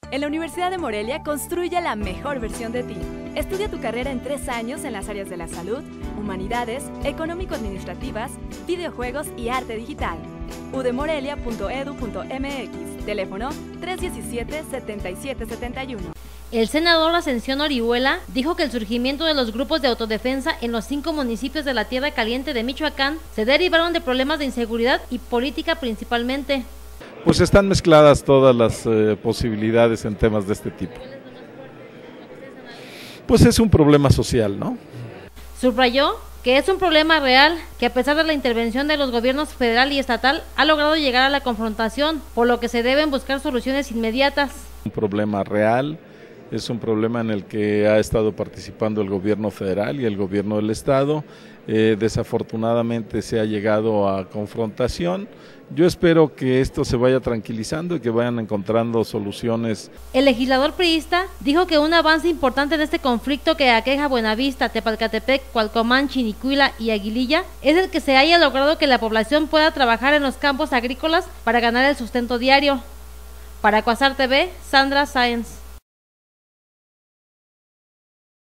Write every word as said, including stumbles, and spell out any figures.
En la Universidad de Morelia construye la mejor versión de ti. Estudia tu carrera en tres años en las áreas de la salud, humanidades, económico-administrativas, videojuegos y arte digital. u d morelia punto e d u punto m x, teléfono tres uno siete, siete siete siete uno. El senador Ascensión Orihuela dijo que el surgimiento de los grupos de autodefensa en los cinco municipios de la Tierra Caliente de Michoacán se derivaron de problemas de inseguridad y política principalmente. Pues están mezcladas todas las eh, posibilidades en temas de este tipo. Pues es un problema social, ¿no? Subrayó que es un problema real, que a pesar de la intervención de los gobiernos federal y estatal, ha logrado llegar a la confrontación, por lo que se deben buscar soluciones inmediatas. Un problema real, es un problema en el que ha estado participando el gobierno federal y el gobierno del estado. Eh, desafortunadamente se ha llegado a confrontación. Yo espero que esto se vaya tranquilizando y que vayan encontrando soluciones. El legislador priista dijo que un avance importante en este conflicto que aqueja Buenavista, Tepalcatepec, Cualcomán, Chinicuila y Aguililla es el que se haya logrado que la población pueda trabajar en los campos agrícolas para ganar el sustento diario. Para Cuasar T V, Sandra Sáenz.